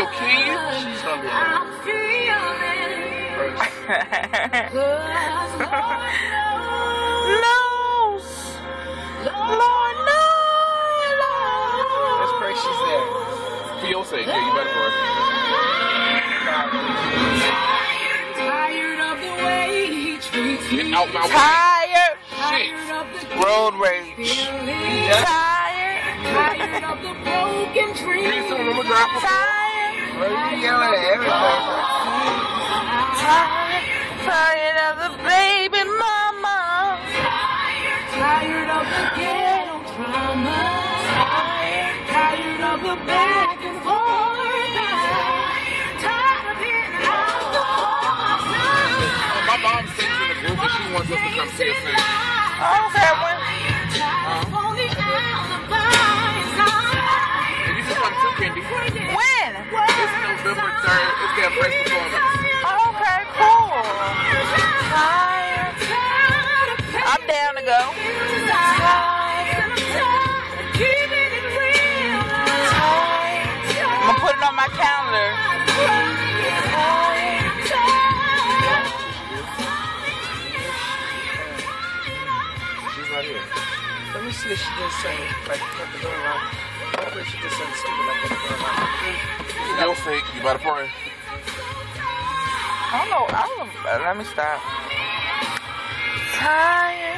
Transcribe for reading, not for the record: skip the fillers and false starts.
key. She's gonna be Lord knows. Let's pray she's there. For your sake, yeah, you better pray. Tired of the way he treats me. Get out my way. Tired. Shit. Road rage. Tired. Tired of the broken dreams. Pretty soon, I'm gonna drop her. Tired. Well, you yelling at everything. Tired of the baby mama. Tired of the ghetto drama. Tired of the back and forth. Tired of being out the My mom sings in the group and she wants us to come see us sing. Okay, when? And you can come too, Kendi. When? It's November 3rd. It's their first performance. Okay, cool. Tired. I'm down to go. I'm gonna put it on my calendar. She's not here. Let me see if she didn't say, like, put the door lock. Hopefully she just said stupid like put the door lock. For your sake, you better pray. I don't know. Let me stop. Tired.